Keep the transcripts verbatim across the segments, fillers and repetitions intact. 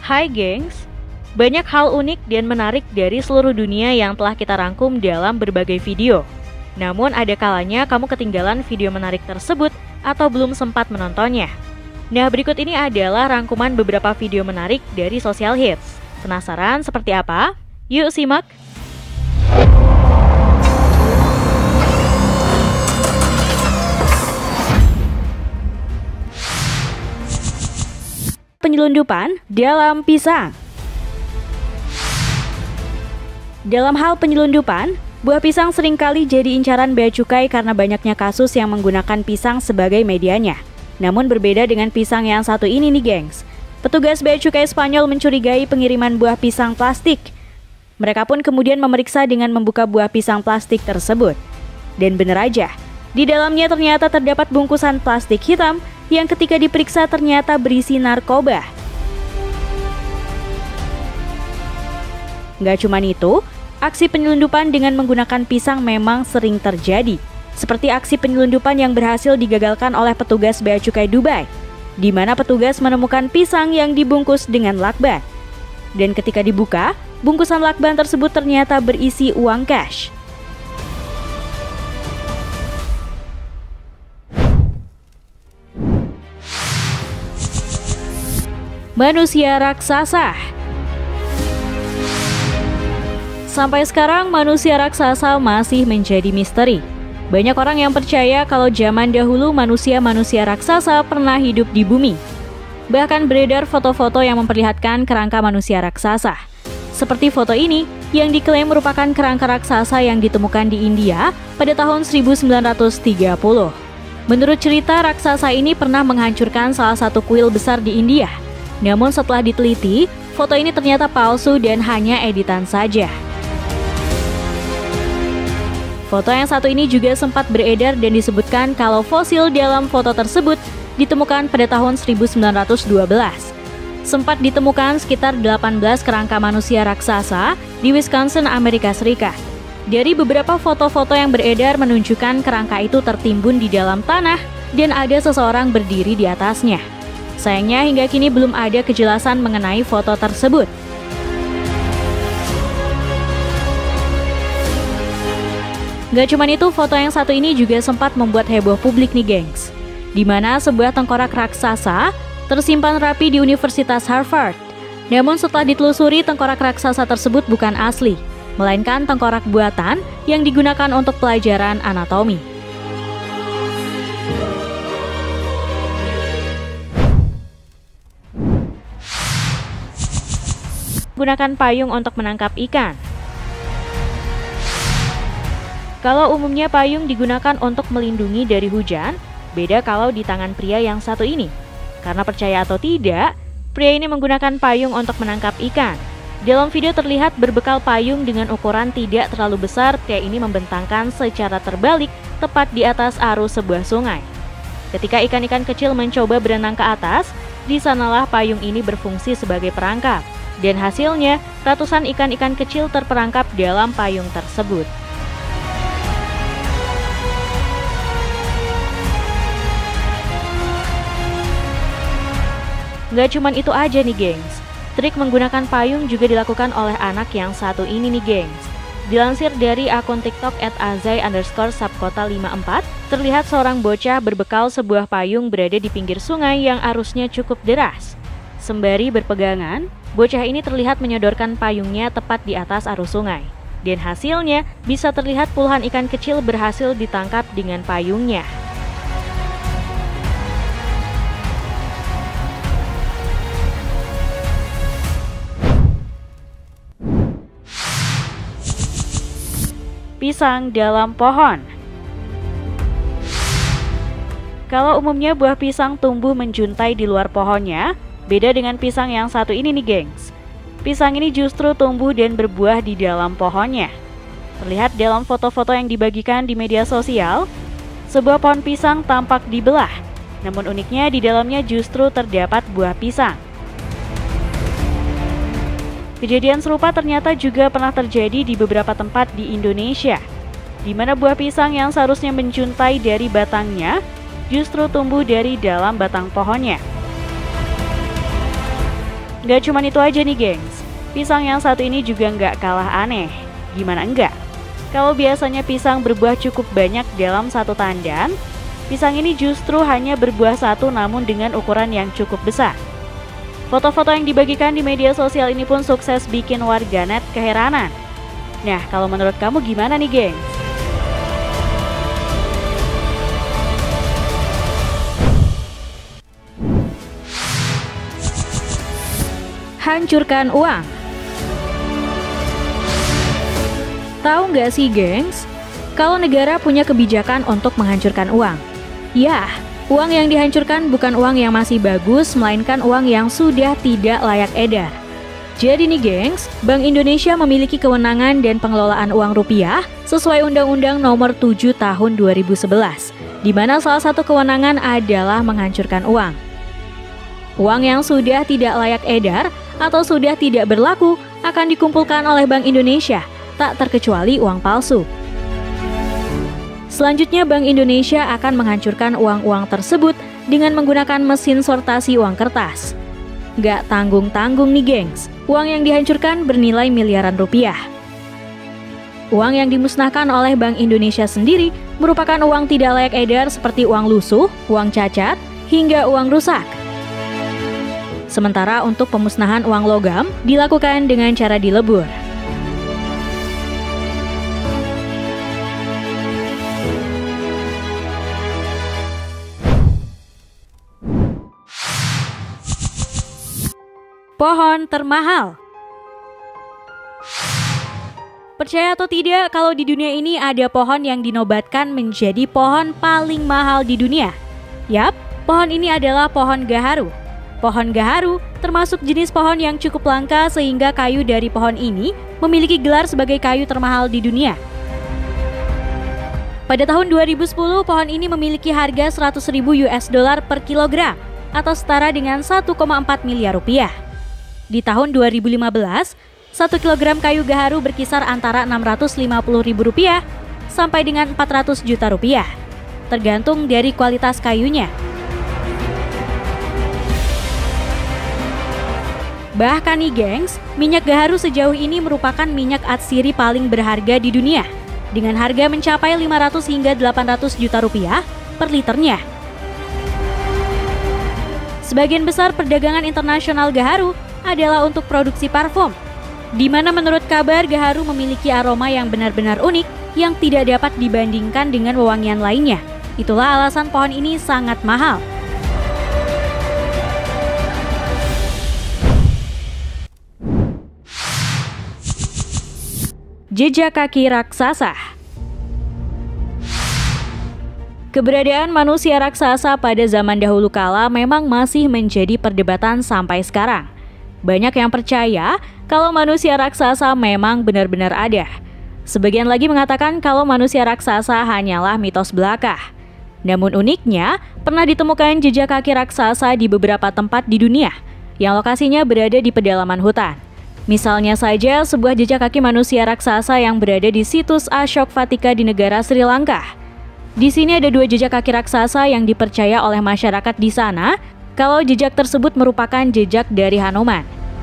Hai gengs, banyak hal unik dan menarik dari seluruh dunia yang telah kita rangkum dalam berbagai video. Namun ada kalanya kamu ketinggalan video menarik tersebut atau belum sempat menontonnya. Nah, berikut ini adalah rangkuman beberapa video menarik dari Social Hits. Penasaran seperti apa? Yuk simak! Penyelundupan dalam pisang. Dalam hal penyelundupan, buah pisang seringkali jadi incaran bea cukai karena banyaknya kasus yang menggunakan pisang sebagai medianya. Namun berbeda dengan pisang yang satu ini nih gengs. Petugas bea cukai Spanyol mencurigai pengiriman buah pisang plastik. Mereka pun kemudian memeriksa dengan membuka buah pisang plastik tersebut. Dan benar aja, di dalamnya ternyata terdapat bungkusan plastik hitam yang ketika diperiksa ternyata berisi narkoba. Nggak cuma itu, aksi penyelundupan dengan menggunakan pisang memang sering terjadi. Seperti aksi penyelundupan yang berhasil digagalkan oleh petugas bea cukai Dubai, di mana petugas menemukan pisang yang dibungkus dengan lakban. Dan ketika dibuka, bungkusan lakban tersebut ternyata berisi uang cash. Manusia raksasa. Sampai sekarang manusia raksasa masih menjadi misteri. Banyak orang yang percaya kalau zaman dahulu manusia-manusia raksasa pernah hidup di bumi. Bahkan beredar foto-foto yang memperlihatkan kerangka manusia raksasa. Seperti foto ini yang diklaim merupakan kerangka raksasa yang ditemukan di India pada tahun seribu sembilan ratus tiga puluh. Menurut cerita, raksasa ini pernah menghancurkan salah satu kuil besar di India. Namun setelah diteliti, foto ini ternyata palsu dan hanya editan saja. Foto yang satu ini juga sempat beredar dan disebutkan kalau fosil dalam foto tersebut ditemukan pada tahun seribu sembilan ratus dua belas. Sempat ditemukan sekitar delapan belas kerangka manusia raksasa di Wisconsin, Amerika Serikat. Dari beberapa foto-foto yang beredar menunjukkan kerangka itu tertimbun di dalam tanah dan ada seseorang berdiri di atasnya. Sayangnya hingga kini belum ada kejelasan mengenai foto tersebut. Gak cuman itu, foto yang satu ini juga sempat membuat heboh publik nih gengs, di mana sebuah tengkorak raksasa tersimpan rapi di Universitas Harvard. Namun setelah ditelusuri, tengkorak raksasa tersebut bukan asli, melainkan tengkorak buatan yang digunakan untuk pelajaran anatomi. Gunakan payung untuk menangkap ikan. Kalau umumnya payung digunakan untuk melindungi dari hujan, beda kalau di tangan pria yang satu ini. Karena percaya atau tidak, pria ini menggunakan payung untuk menangkap ikan. Dalam video terlihat berbekal payung dengan ukuran tidak terlalu besar, pria ini membentangkan secara terbalik tepat di atas arus sebuah sungai. Ketika ikan-ikan kecil mencoba berenang ke atas, di sanalah payung ini berfungsi sebagai perangkap. Dan hasilnya, ratusan ikan-ikan kecil terperangkap dalam payung tersebut. Gak cuman itu aja nih gengs, trik menggunakan payung juga dilakukan oleh anak yang satu ini nih gengs. Dilansir dari akun TikTok at azai underscore subkota lima empat, terlihat seorang bocah berbekal sebuah payung berada di pinggir sungai yang arusnya cukup deras. Sembari berpegangan, bocah ini terlihat menyodorkan payungnya tepat di atas arus sungai. Dan hasilnya bisa terlihat puluhan ikan kecil berhasil ditangkap dengan payungnya. Pisang dalam pohon. Kalau umumnya buah pisang tumbuh menjuntai di luar pohonnya, beda dengan pisang yang satu ini nih gengs. Pisang ini justru tumbuh dan berbuah di dalam pohonnya. Terlihat dalam foto-foto yang dibagikan di media sosial, sebuah pohon pisang tampak dibelah. Namun uniknya di dalamnya justru terdapat buah pisang. Kejadian serupa ternyata juga pernah terjadi di beberapa tempat di Indonesia, di mana buah pisang yang seharusnya menjuntai dari batangnya justru tumbuh dari dalam batang pohonnya. Gak cuma itu aja nih gengs, pisang yang satu ini juga nggak kalah aneh. Gimana enggak? Kalau biasanya pisang berbuah cukup banyak dalam satu tandan, pisang ini justru hanya berbuah satu namun dengan ukuran yang cukup besar. Foto-foto yang dibagikan di media sosial ini pun sukses bikin warganet keheranan. Nah, kalau menurut kamu gimana nih gengs? Hancurkan uang. Tahu nggak sih gengs, kalau negara punya kebijakan untuk menghancurkan uang? Ya, uang yang dihancurkan bukan uang yang masih bagus, melainkan uang yang sudah tidak layak edar. Jadi nih gengs, Bank Indonesia memiliki kewenangan dan pengelolaan uang rupiah sesuai Undang-Undang Nomor tujuh Tahun dua ribu sebelas, di mana salah satu kewenangan adalah menghancurkan uang. Uang yang sudah tidak layak edar atau sudah tidak berlaku akan dikumpulkan oleh Bank Indonesia, tak terkecuali uang palsu. Selanjutnya Bank Indonesia akan menghancurkan uang-uang tersebut dengan menggunakan mesin sortasi uang kertas. Gak tanggung-tanggung nih gengs, uang yang dihancurkan bernilai miliaran rupiah. Uang yang dimusnahkan oleh Bank Indonesia sendiri merupakan uang tidak layak edar seperti uang lusuh, uang cacat, hingga uang rusak. Sementara untuk pemusnahan uang logam dilakukan dengan cara dilebur. Pohon termahal. Percaya atau tidak, kalau di dunia ini ada pohon yang dinobatkan menjadi pohon paling mahal di dunia. Yap, pohon ini adalah pohon gaharu. Pohon gaharu termasuk jenis pohon yang cukup langka sehingga kayu dari pohon ini memiliki gelar sebagai kayu termahal di dunia. Pada tahun dua ribu sepuluh, pohon ini memiliki harga seratus ribu U S dollar per kilogram atau setara dengan satu koma empat miliar rupiah. Di tahun dua ribu lima belas, satu kilogram kayu gaharu berkisar antara enam ratus lima puluh ribu rupiah sampai dengan empat ratus juta rupiah, tergantung dari kualitas kayunya. Bahkan nih gengs, minyak gaharu sejauh ini merupakan minyak atsiri paling berharga di dunia, dengan harga mencapai lima ratus hingga delapan ratus juta rupiah per liternya. Sebagian besar perdagangan internasional gaharu adalah untuk produksi parfum, di mana menurut kabar gaharu memiliki aroma yang benar-benar unik yang tidak dapat dibandingkan dengan wewangian lainnya. Itulah alasan pohon ini sangat mahal. Jejak kaki raksasa. Keberadaan manusia raksasa pada zaman dahulu kala memang masih menjadi perdebatan sampai sekarang. Banyak yang percaya kalau manusia raksasa memang benar-benar ada. Sebagian lagi mengatakan kalau manusia raksasa hanyalah mitos belaka. Namun uniknya, pernah ditemukan jejak kaki raksasa di beberapa tempat di dunia, yang lokasinya berada di pedalaman hutan. Misalnya saja sebuah jejak kaki manusia raksasa yang berada di situs Ashok-Vatika di negara Sri Lanka. Di sini ada dua jejak kaki raksasa yang dipercaya oleh masyarakat di sana kalau jejak tersebut merupakan jejak dari Hanuman.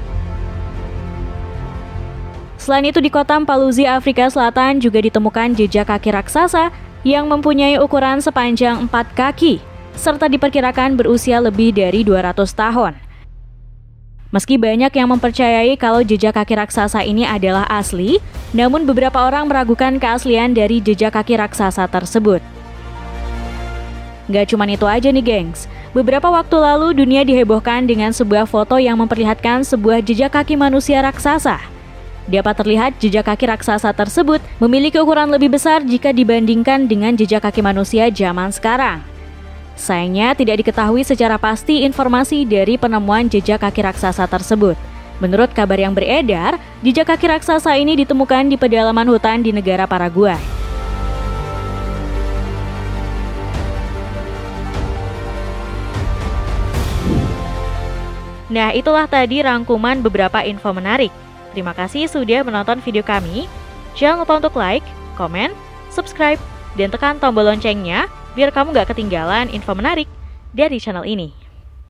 Selain itu di kota Mpaluzi, Afrika Selatan juga ditemukan jejak kaki raksasa yang mempunyai ukuran sepanjang empat kaki, serta diperkirakan berusia lebih dari dua ratus tahun. Meski banyak yang mempercayai kalau jejak kaki raksasa ini adalah asli, namun beberapa orang meragukan keaslian dari jejak kaki raksasa tersebut. Gak cuman itu aja nih gengs, beberapa waktu lalu dunia dihebohkan dengan sebuah foto yang memperlihatkan sebuah jejak kaki manusia raksasa. Dapat terlihat jejak kaki raksasa tersebut memiliki ukuran lebih besar jika dibandingkan dengan jejak kaki manusia zaman sekarang. Sayangnya tidak diketahui secara pasti informasi dari penemuan jejak kaki raksasa tersebut. Menurut kabar yang beredar, jejak kaki raksasa ini ditemukan di pedalaman hutan di negara Paraguay. Nah, itulah tadi rangkuman beberapa info menarik. Terima kasih sudah menonton video kami. Jangan lupa untuk like, komen, subscribe, dan tekan tombol loncengnya biar kamu gak ketinggalan info menarik dari channel ini.